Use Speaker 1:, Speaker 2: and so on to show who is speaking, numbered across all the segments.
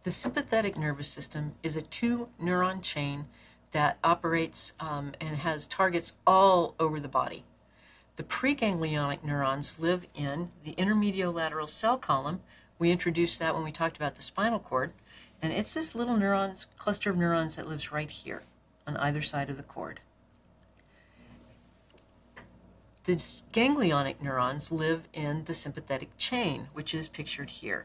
Speaker 1: The sympathetic nervous system is a two-neuron chain that operates and has targets all over the body. The pre-ganglionic neurons live in the intermediolateral cell column. We introduced that when we talked about the spinal cord, and it's this little cluster of neurons that lives right here on either side of the cord. The ganglionic neurons live in the sympathetic chain, which is pictured here.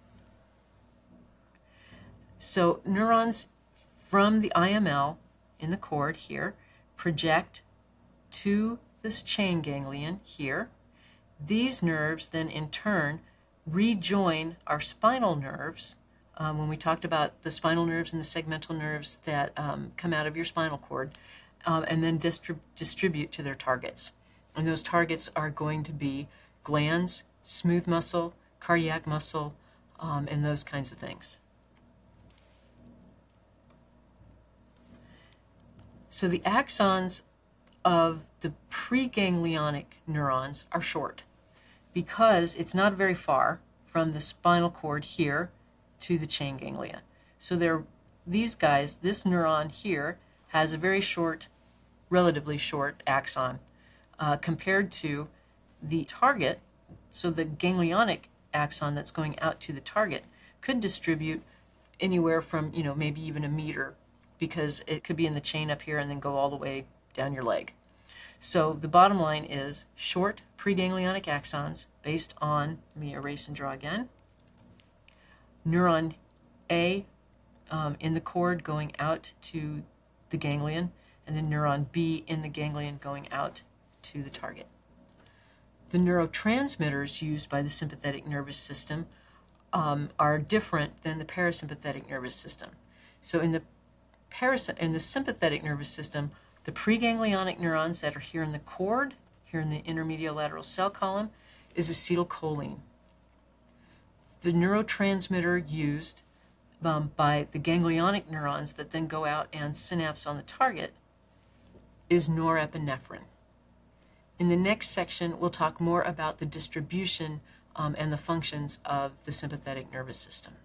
Speaker 1: So neurons from the IML in the cord here project to this chain ganglion here. These nerves then in turn rejoin our spinal nerves. When we talked about the spinal nerves and the segmental nerves that come out of your spinal cord, and then distribute to their targets. And those targets are going to be glands, smooth muscle, cardiac muscle, and those kinds of things. So the axons of the pre-ganglionic neurons are short because it's not very far from the spinal cord here to the chain ganglia. So these guys, this neuron here has a very short, relatively short axon compared to the target. So the ganglionic axon that's going out to the target could distribute anywhere from, maybe even a meter, because it could be in the chain up here and then go all the way down your leg. So the bottom line is short pre-ganglionic axons based on, let me erase and draw again, neuron A in the cord going out to the ganglion, and then neuron B in the ganglion going out to the target. The neurotransmitters used by the sympathetic nervous system are different than the parasympathetic nervous system. So in the sympathetic nervous system, the pre-ganglionic neurons that are here in the cord, here in the intermediolateral cell column, is acetylcholine. The neurotransmitter used by the ganglionic neurons that then go out and synapse on the target is norepinephrine. In the next section, we'll talk more about the distribution and the functions of the sympathetic nervous system.